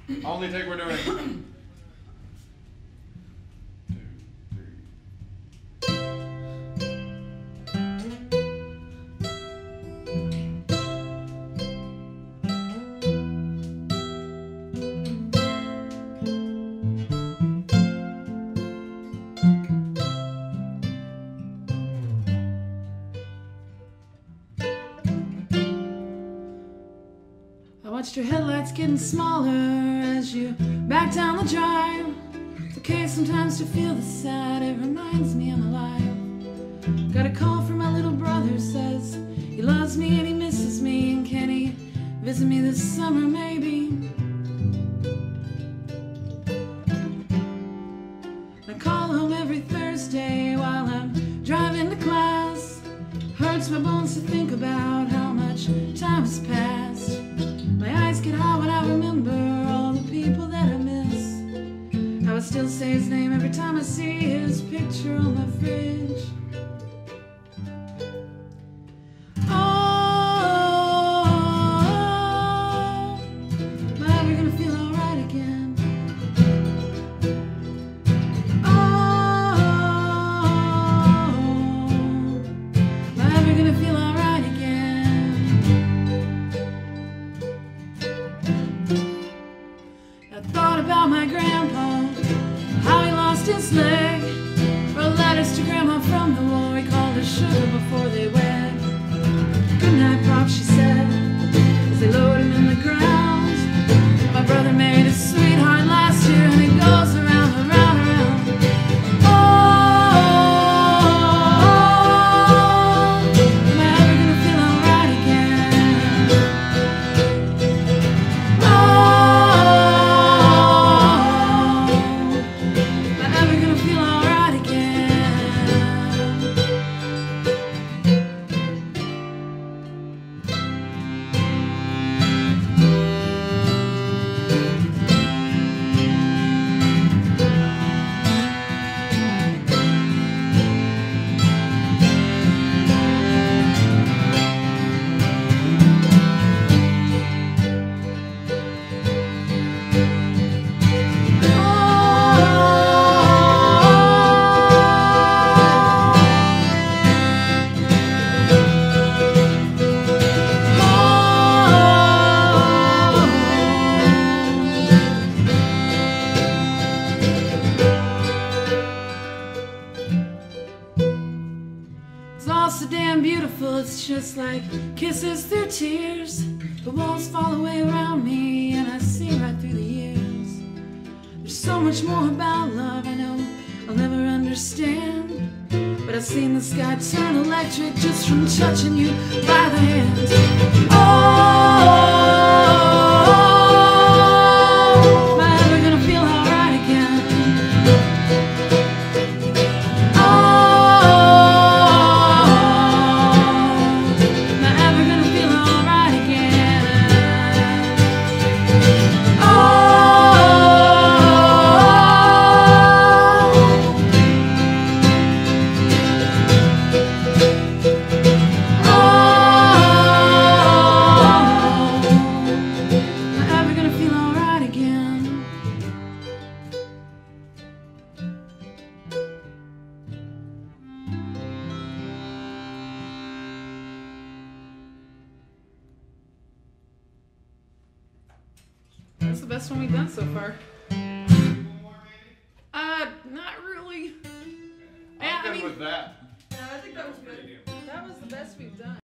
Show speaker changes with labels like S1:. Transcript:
S1: Only take we're doing. 2, 3.
S2: I watched your headlights getting smaller as you back down the drive. It's okay sometimes to feel the sad, it reminds me I'm alive. Got a call from my little brother, says he loves me and he misses me, and can he visit me this summer maybe? I call home every Thursday while I'm driving to class. Hurts my bones to think about how much time has passed. My eyes get hot when I remember all the people that I miss. I would still say his name every time I see his picture on my fridge. Oh, am I ever gonna feel alright again? Oh, am I ever gonna feel alright again? I thought about my grandpa, how he lost his leg. Wrote letters to grandma from the war, he called her sugar before they wed. Good night, Pop, she said, as they lowered him in the ground. My brother married his sweetheart last year, and it goes around, around, around. Oh, am I ever gonna feel alright again? Am I ever gonna feel alright again? It's all so damn beautiful, it's just like kisses through tears. The walls fall away around me and I see right through the years. There's so much more about love I know I'll never understand, but I've seen the sky turn electric just from touching you by the hand. Oh, am I ever gonna feel alright again? That's the best one we've done so far. Not really.
S1: I'm good with that.
S2: Yeah, I think that was good. That was the best we've done.